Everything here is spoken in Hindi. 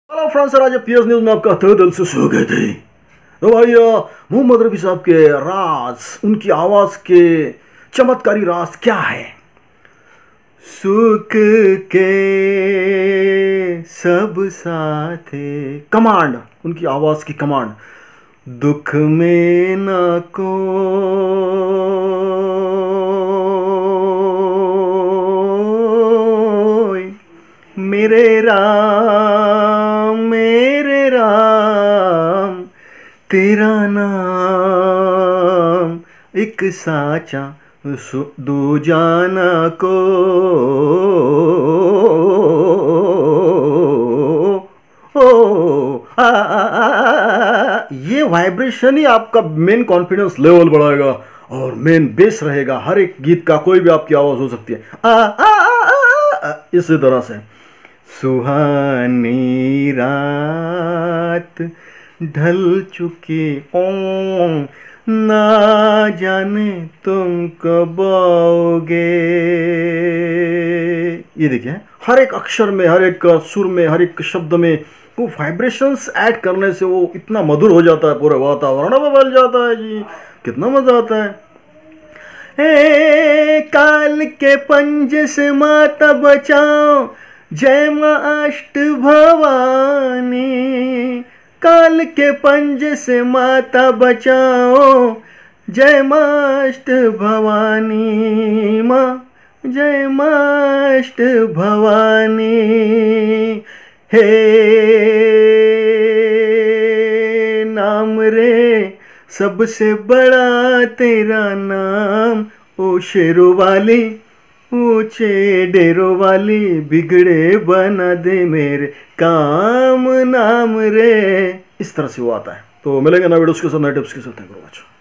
हेलो फ्रेंड्स, आज पीएस न्यूज में आपका तहे दिल से स्वागत है। तो भाई मोहम्मद रफी साहब के राज, उनकी आवाज के चमत्कारी राज क्या है? सुख के सब साथे, कमांड, उनकी आवाज की कमांड। दुख में न कोई, मेरे राम तेरा नाम एक साचा दो जाना को। ये वाइब्रेशन ही आपका मेन कॉन्फिडेंस लेवल बढ़ाएगा और मेन बेस रहेगा। हर एक गीत का कोई भी आपकी आवाज हो सकती है इसी तरह से। सुहानी रात ढल चुकी ओम, ना जाने तुम कब आओगे। ये देखिए, हर एक अक्षर में, हर एक सुर में, हर एक शब्द में वो वाइब्रेशंस ऐड करने से वो इतना मधुर हो जाता है, पूरे वातावरण में बदल जाता है जी। कितना मजा आता है। काल के पंजे से माता बचाओ, जय मां अष्ट भवानी। काल के पंजे से माता बचाओ, जय मां अष्ट भवानी। माँ जय मां अष्ट भवानी। हे नाम रे सबसे बड़ा तेरा नाम, ओ शेरों वाली ऊंचे डेरों वाली, बिगड़े बना दे मेरे काम नाम रे। इस तरह से वो आता है। तो मिलेंगे ना वीडियोस के साथ, नए टिप्स के साथ। Thank you very much.